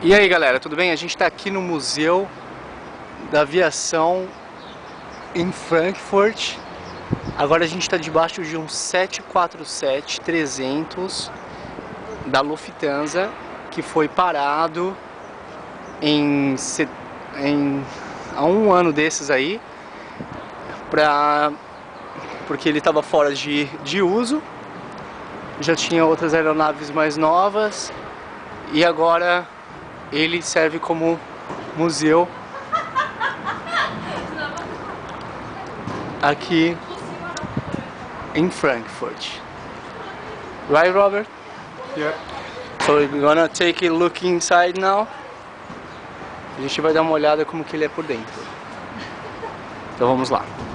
E aí galera, tudo bem? A gente está aqui no Museu da Aviação em Frankfurt. Agora a gente está debaixo de um 747-300 da Lufthansa, que foi parado há um ano desses aí, porque ele estava fora de uso. Já tinha outras aeronaves mais novas e agora ele serve como museu aqui em Frankfurt. Right, Robert? Yeah. So we're gonna take a look inside now. A gente vai dar uma olhada como que ele é por dentro. Então vamos lá.